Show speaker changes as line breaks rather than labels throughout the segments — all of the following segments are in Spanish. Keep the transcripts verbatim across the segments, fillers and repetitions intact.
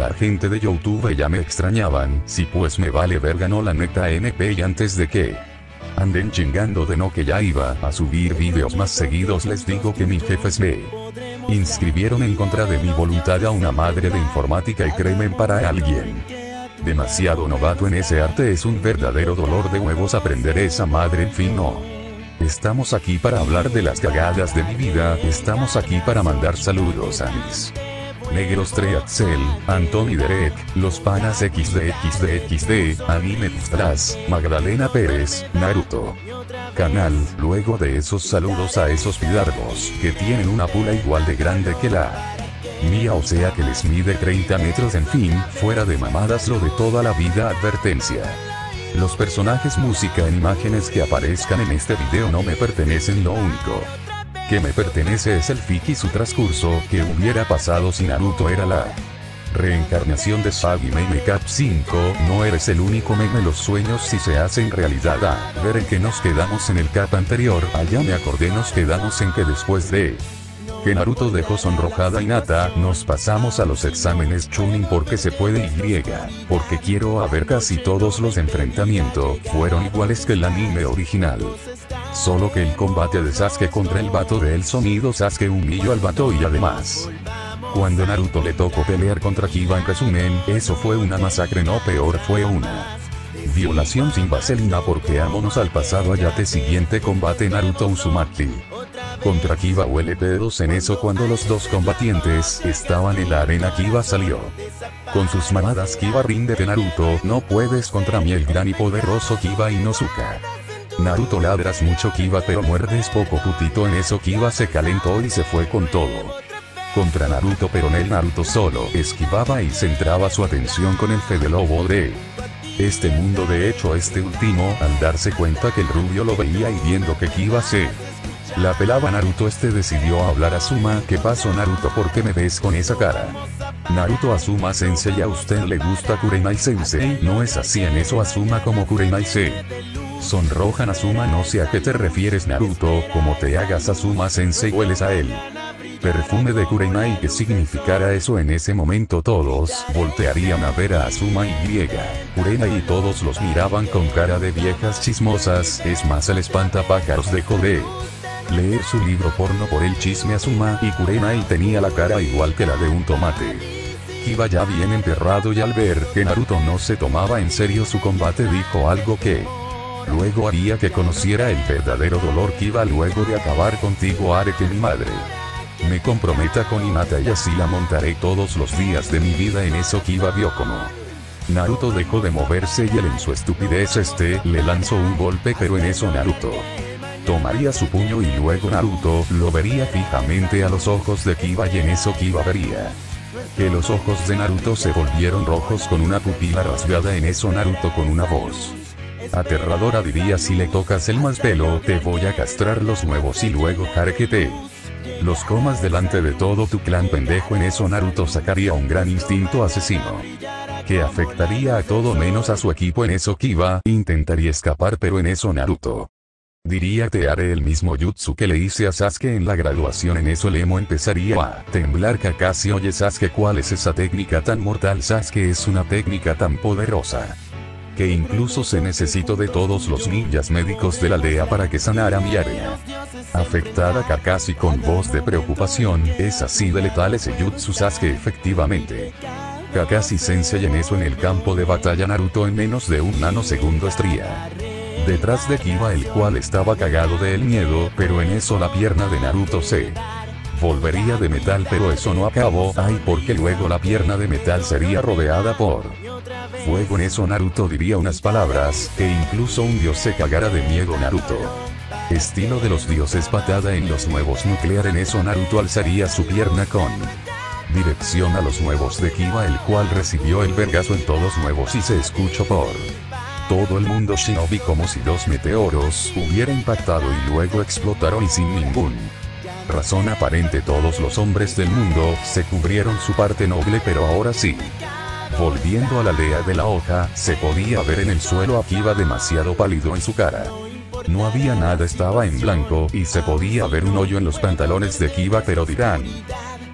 la gente de YouTube ya me extrañaban, si pues me vale verga no la neta N P y antes de que anden chingando de no que ya iba a subir videos más seguidos les digo que mis jefes me inscribieron en contra de mi voluntad a una madre de informática y créeme para alguien demasiado novato en ese arte es un verdadero dolor de huevos aprender esa madre en fin no. Estamos aquí para hablar de las cagadas de mi vida, estamos aquí para mandar saludos a mis negros Treaxel, Anthony Derek, los panas X D X D X D, Anime Tras, Magdalena Pérez, Naruto Canal, luego de esos saludos a esos pidardos, que tienen una pula igual de grande que la mía o sea que les mide treinta metros en fin, fuera de mamadas lo de toda la vida advertencia. Los personajes música en imágenes que aparezcan en este video no me pertenecen lo único que me pertenece es el fic y su transcurso, que hubiera pasado si Naruto era la reencarnación de Sagi Meme Cap cinco, no eres el único meme los sueños si se hacen realidad a ver en que nos quedamos en el cap anterior, allá me acordé nos quedamos en que después de que Naruto dejó sonrojada a Hinata, nos pasamos a los exámenes Chunin porque se puede y porque quiero a ver casi todos los enfrentamientos fueron iguales que el anime original. Solo que el combate de Sasuke contra el vato de El Sonido Sasuke humilló al vato y además cuando Naruto le tocó pelear contra Kiba en resumen, eso fue una masacre no peor fue una violación sin vaselina porque vámonos al pasado Ayate siguiente combate Naruto Uzumaki contra Kiba o L P dos en eso cuando los dos combatientes estaban en la arena Kiba salió con sus mamadas Kiba rinde de Naruto no puedes contra mí el gran y poderoso Kiba Inosuka. Naruto ladras mucho Kiba pero muerdes poco putito en eso Kiba se calentó y se fue con todo contra Naruto pero en el Naruto solo esquivaba y centraba su atención con el Fede Lobo de este mundo de hecho este último al darse cuenta que el rubio lo veía y viendo que Kiba se la pelaba Naruto este decidió hablar a Asuma ¿qué pasó Naruto por qué me ves con esa cara? Naruto Asuma Sensei a usted le gusta Kurenai Sensei no es así en eso Asuma como Kurenai se sonrojan Asuma no sé a qué te refieres Naruto como te hagas Asuma Sensei hueles a él perfume de Kurenai que significara eso en ese momento todos voltearían a ver a Asuma y griega Kurenai y todos los miraban con cara de viejas chismosas es más el espantapájaros dejó de leer su libro porno por el chisme Asuma y Kurenai tenía la cara igual que la de un tomate. Kiba ya bien emperrado y al ver que Naruto no se tomaba en serio su combate dijo algo que luego haría que conociera el verdadero dolor Kiba luego de acabar contigo haré que mi madre me comprometa con Hinata y así la montaré todos los días de mi vida en eso Kiba vio como Naruto dejó de moverse y él en su estupidez este le lanzó un golpe pero en eso Naruto tomaría su puño y luego Naruto lo vería fijamente a los ojos de Kiba y en eso Kiba vería que los ojos de Naruto se volvieron rojos con una pupila rasgada en eso Naruto con una voz aterradora diría si le tocas el más pelo te voy a castrar los nuevos y luego haré que te los comas delante de todo tu clan pendejo en eso Naruto sacaría un gran instinto asesino que afectaría a todo menos a su equipo en eso Kiba intentaría escapar pero en eso Naruto diría te haré el mismo jutsu que le hice a Sasuke en la graduación en eso el emo empezaría a temblar Kakashi oye Sasuke ¿cuál es esa técnica tan mortal? Sasuke es una técnica tan poderosa que incluso se necesitó de todos los ninjas médicos de la aldea para que sanara mi área afectada. Kakashi con voz de preocupación es así de letal ese jutsu Sasuke efectivamente. Kakashi Sensei en eso en el campo de batalla Naruto en menos de un nanosegundo estría detrás de Kiba el cual estaba cagado del miedo pero en eso la pierna de Naruto se volvería de metal pero eso no acabó ay porque luego la pierna de metal sería rodeada por fuego en eso Naruto diría unas palabras que incluso un dios se cagara de miedo Naruto estilo de los dioses patada en los nuevos nuclear en eso Naruto alzaría su pierna con dirección a los nuevos de Kiba el cual recibió el vergazo en todos nuevos y se escuchó por todo el mundo shinobi como si dos meteoros hubiera impactado y luego explotaron y sin ningún razón aparente todos los hombres del mundo se cubrieron su parte noble pero ahora sí. Volviendo a la aldea de la hoja, se podía ver en el suelo a Kiba demasiado pálido en su cara. No había nada estaba en blanco y se podía ver un hoyo en los pantalones de Kiba pero dirán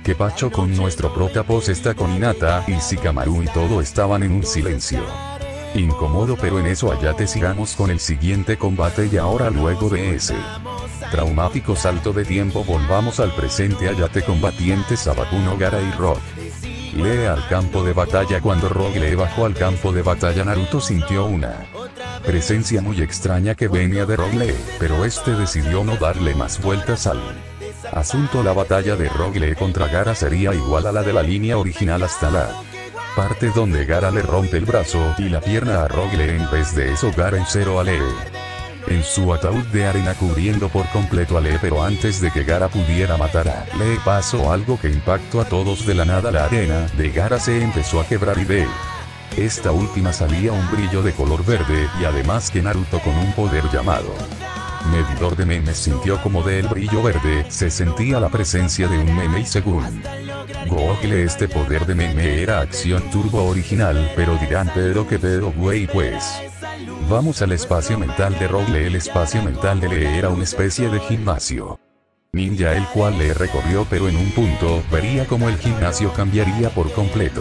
que Pacho con nuestro prota Pos está con Hinata y Shikamaru y todo estaban en un silencio incómodo, pero en eso Hayate sigamos con el siguiente combate. Y ahora, luego de ese traumático salto de tiempo, volvamos al presente. Hayate combatientes a Bakuno, Gaara y Rock Lee al campo de batalla. Cuando Rock Lee bajó al campo de batalla, Naruto sintió una presencia muy extraña que venía de Rock Lee, pero este decidió no darle más vueltas al asunto. La batalla de Rock Lee contra Gaara sería igual a la de la línea original hasta la parte donde Gaara le rompe el brazo y la pierna a Rock Lee. En vez de eso, Gaara encerró a Lee en su ataúd de arena, cubriendo por completo a Lee, pero antes de que Gaara pudiera matar a Lee, pasó algo que impactó a todos. De la nada la arena de Gaara se empezó a quebrar y de esta última salía un brillo de color verde, y además que Naruto, con un poder llamado medidor de memes, sintió como del brillo verde se sentía la presencia de un meme, y según Google este poder de meme era acción turbo original. Pero dirán, pero que pedo güey, pues vamos al espacio mental de Rock Lee. El espacio mental de Lee era una especie de gimnasio ninja, el cual Lee recorrió, pero en un punto vería como el gimnasio cambiaría por completo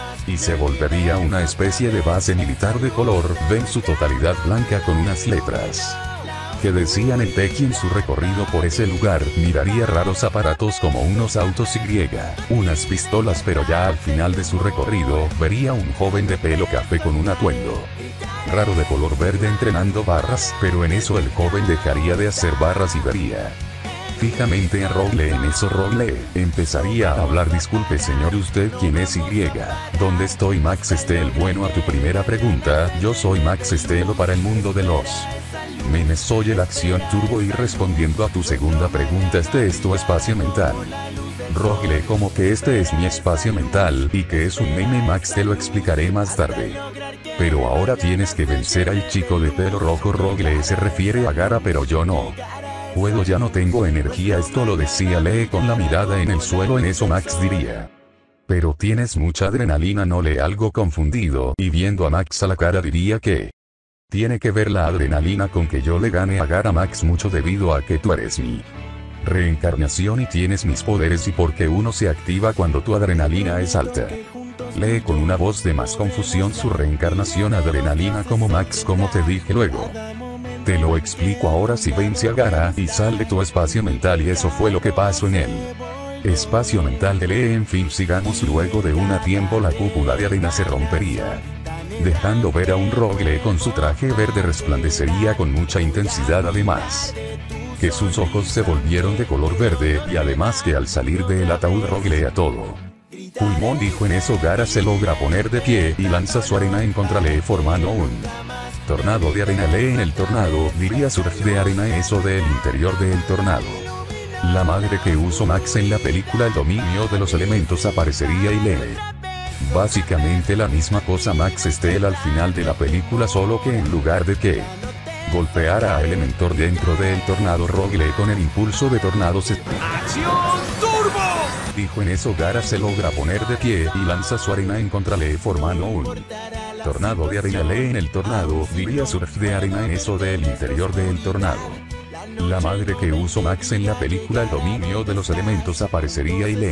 y se volvería una especie de base militar de color ve en su totalidad blanca, con unas letras que decían el Teki. En su recorrido por ese lugar miraría raros aparatos como unos autos y unas pistolas, pero ya al final de su recorrido vería un joven de pelo café con un atuendo raro de color verde entrenando barras, pero en eso el joven dejaría de hacer barras y vería fijamente a Rock Lee. En eso Rock Lee empezaría a hablar. Disculpe señor, ¿usted quién es? Y ¿dónde estoy? Max Steel. Bueno, a tu primera pregunta, yo soy Max Steel para el mundo de los memes, soy el acción turbo. Y respondiendo a tu segunda pregunta, este es tu espacio mental. Rock Lee, como que este es mi espacio mental y que es un meme, Max, te lo explicaré más tarde. Pero ahora tienes que vencer al chico de pelo rojo. Rock Lee se refiere a Gaara, pero yo no puedo, ya no tengo energía. Esto lo decía Lee con la mirada en el suelo. En eso Max diría, pero tienes mucha adrenalina, ¿no? Lee, algo confundido y viendo a Max a la cara, diría que tiene que ver la adrenalina con que yo le gane a Gaara. Max, mucho, debido a que tú eres mi reencarnación y tienes mis poderes, y porque uno se activa cuando tu adrenalina es alta. Lee con una voz de más confusión su reencarnación adrenalina. Como Max, como te dije, luego te lo explico. Ahora si vence a Gaara y sal de tu espacio mental, y eso fue lo que pasó en el espacio mental de Lee. En fin, sigamos. Luego de un tiempo la cúpula de arena se rompería, dejando ver a un Rock Lee con su traje verde resplandecería con mucha intensidad, además que sus ojos se volvieron de color verde, y además que al salir del ataúd Rock Lee a todo pulmón dijo. En eso Gaara se logra poner de pie y lanza su arena en contra Lee, formando un tornado de arena. Lee en el tornado diría surge de arena, eso del interior del tornado. La madre que usó Max en la película El dominio de los elementos aparecería y Lee básicamente la misma cosa Max Steel al final de la película, solo que en lugar de que golpeara a Elementor dentro del tornado, Rock Lee con el impulso de tornado se ¡acción turbo! Dijo. En eso Gaara se logra poner de pie y lanza su arena en contra Lee, formando un tornado de arena. Lee en el tornado diría surge de arena, en eso del interior del tornado. La madre que usó Max en la película El dominio de los elementos aparecería y Lee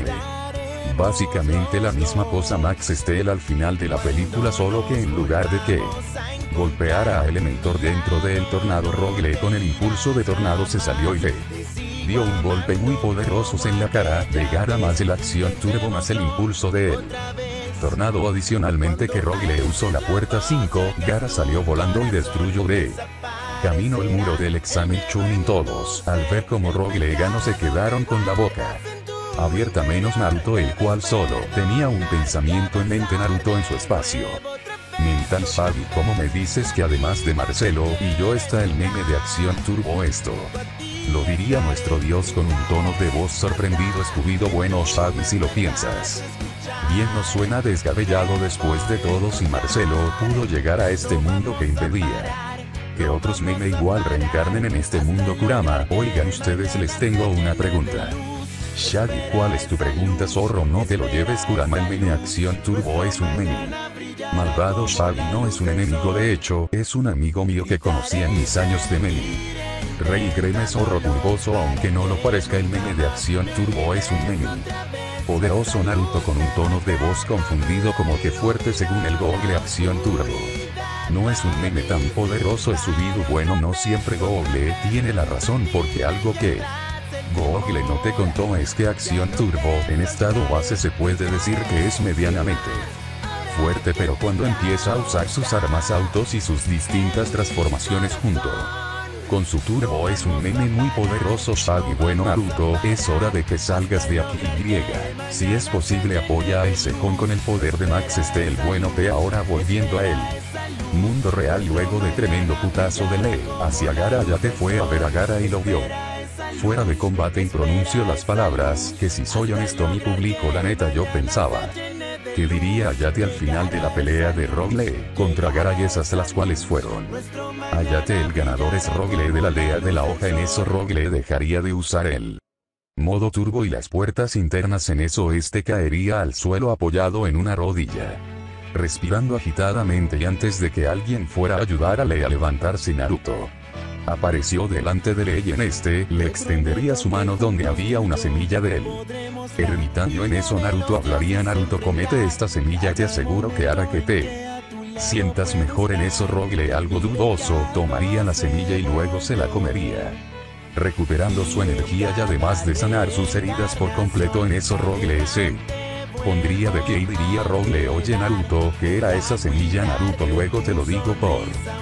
básicamente la misma cosa Max Steel al final de la película, solo que en lugar de que golpeara a Elementor dentro del tornado, Rock Lee con el impulso de tornado se salió y le dio un golpe muy poderoso en la cara de Gaara, más el acción turbo más el impulso de él tornado. Adicionalmente que Rock Lee usó la puerta cinco, Gaara salió volando y destruyó de camino el muro del examen Chunin. Todos, al ver como Rock Lee ganó, se quedaron con la boca abierta, menos Naruto, el cual solo tenía un pensamiento en mente. Naruto en su espacio mental. Shaggy, ¿cómo me dices que además de Marcelo y yo está el meme de acción turbo? Esto lo diría nuestro dios con un tono de voz sorprendido. Scooby-Doo, bueno Shaggy, si lo piensas bien no suena descabellado. Después de todo, si Marcelo pudo llegar a este mundo, que impedía que otros meme igual reencarnen en este mundo? Kurama, oigan ustedes, les tengo una pregunta. Shaggy, ¿cuál es tu pregunta, zorro? No te lo lleves, Kurama. El meme acción turbo es un meme malvado. Shaggy no es un enemigo, de hecho es un amigo mío que conocí en mis años de meme. Rey, créeme, zorro turboso, aunque no lo parezca, el meme de acción turbo es un meme Poderoso Naruto con un tono de voz confundido como que fuerte según el Google Acción Turbo. No es un meme tan poderoso, es subido. Bueno, no siempre Google tiene la razón, porque algo que Google no te contó es que Acción Turbo en estado base se puede decir que es medianamente fuerte, pero cuando empieza a usar sus armas, autos y sus distintas transformaciones junto con su turbo es un meme muy poderoso. Shaggy, bueno Naruto, es hora de que salgas de aquí. Y, si es posible, apoya a ese con con el poder de Max este el bueno P. Ahora volviendo a él mundo real, luego de tremendo putazo de Lee hacia Gaara, Hayate fue a ver a Gaara y lo vio fuera de combate y pronunció las palabras que, si soy honesto mi público, la neta yo pensaba que diría Hayate al final de la pelea de Rock Lee contra Gaara, y esas las cuales fueron: Hayate, el ganador es Rock Lee de la aldea de la hoja. En eso Rock Lee dejaría de usar el modo turbo y las puertas internas. En eso este caería al suelo apoyado en una rodilla, respirando agitadamente, y antes de que alguien fuera a ayudar a Lee a levantarse, Naruto apareció delante de Lee y en este le extendería su mano donde había una semilla de él ermitaño. En eso Naruto hablaría: Naruto, comete esta semilla, te aseguro que hará que te sientas mejor. En eso Rock Lee, algo dudoso, tomaría la semilla y luego se la comería, recuperando su energía y además de sanar sus heridas por completo. En eso Rock Lee se pondría de pie y diría: Rock Lee, oye Naruto, ¿qué era esa semilla? Naruto, luego te lo digo. Por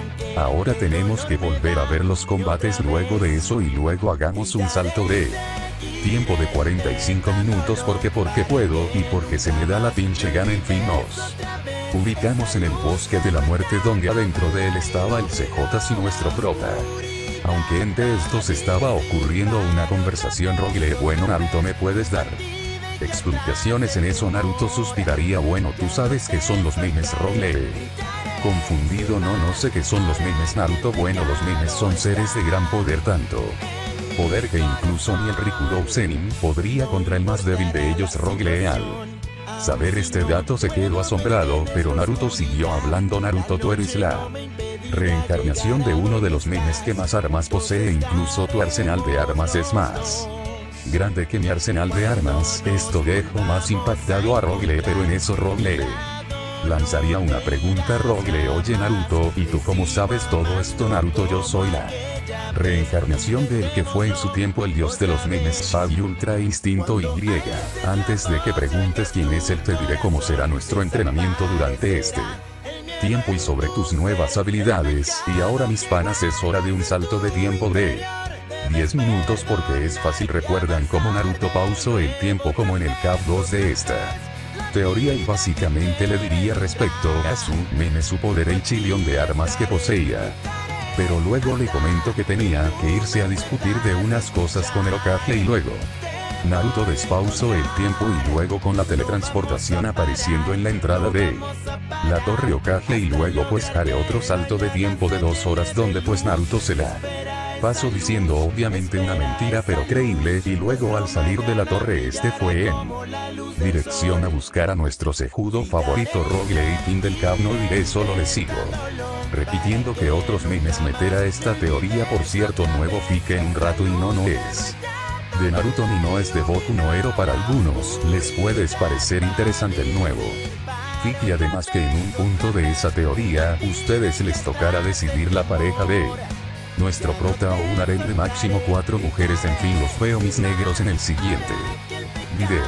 ahora tenemos que volver a ver los combates luego de eso, y luego hagamos un salto de tiempo de cuarenta y cinco minutos, porque porque puedo y porque se me da la pinche gana. En fin, nos ubicamos en el bosque de la muerte, donde adentro de él estaba el C J y nuestro prota. Aunque entre estos estaba ocurriendo una conversación. Rock Lee, bueno Naruto, ¿me puedes dar explicaciones? En eso Naruto suspiraría: bueno, tú sabes qué son los memes. Rock Lee, confundido: no, no sé qué son los memes. Naruto, bueno, los memes son seres de gran poder, tanto poder que incluso ni el Rikudo Zenin podría contra el más débil de ellos. Rock Lee, al saber este dato, se quedó asombrado, pero Naruto siguió hablando: Naruto, tú eres la reencarnación de uno de los memes que más armas posee, incluso tu arsenal de armas es más grande que mi arsenal de armas. Esto dejó más impactado a Rock Lee, pero en eso Rock Lee lanzaría una pregunta: Rock Lee, oye Naruto, ¿y tú cómo sabes todo esto? Naruto, yo soy la reencarnación del que fue en su tiempo el dios de los memes, Shaggy Ultra Instinto Y. Antes de que preguntes quién es él, te diré cómo será nuestro entrenamiento durante este tiempo y sobre tus nuevas habilidades. Y ahora, mis panas, es hora de un salto de tiempo de diez minutos, porque es fácil. ¿Recuerdan cómo Naruto pausó el tiempo como en el cap dos de esta teoría? Y básicamente le diría respecto a su meme su poder, el chillón de armas que poseía. Pero luego le comento que tenía que irse a discutir de unas cosas con el Hokage, y luego Naruto despausó el tiempo y luego con la teletransportación apareciendo en la entrada de la torre Hokage, y luego pues haré otro salto de tiempo de dos horas donde pues Naruto se la pasó diciendo obviamente una mentira pero creíble, y luego al salir de la torre este fue en dirección a buscar a nuestro cejudo favorito Rock Lee. Fin del cap. No diré, solo le sigo repitiendo que otros memes meter a esta teoría. Por cierto, nuevo fique en un rato, y no no es de Naruto ni no es de Boku no Hero. Para algunos les puede parecer interesante el nuevo fic, y además que en un punto de esa teoría ustedes les tocará decidir la pareja de nuestro prota o un harem de máximo cuatro mujeres. En fin, los veo, mis negros, en el siguiente video.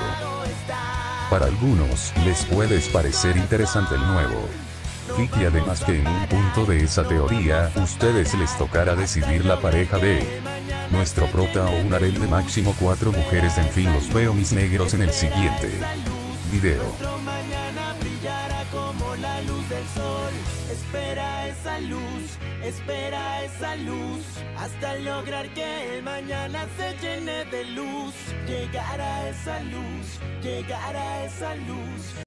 Para algunos les puede parecer interesante el nuevo fic, y además que en un punto de esa teoría ustedes les tocará decidir la pareja de nuestro prota o un harem de máximo cuatro mujeres. En fin, los veo, mis negros, en el siguiente video. La luz del sol, espera esa luz, espera esa luz, hasta lograr que el mañana se llene de luz. Llegar a esa luz, llegar a esa luz.